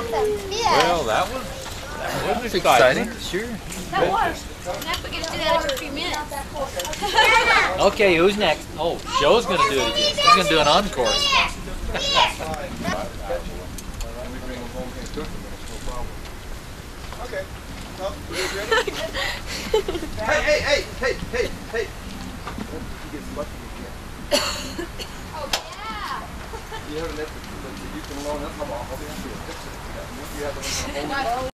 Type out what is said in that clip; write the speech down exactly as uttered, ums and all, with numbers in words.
some fish. Well, that was that was exciting. exciting. Sure. That was. Now we get to do that every few minutes. Okay, who's next? Oh, Joe's gonna do it again. He's gonna do an encore. Okay. Well, you guys ready? Hey, hey, hey, hey, hey, hey. You get some lucky again. Oh, yeah. You haven't let the, let the youth alone. That's how I'll be happy to fix it. You have to hold it.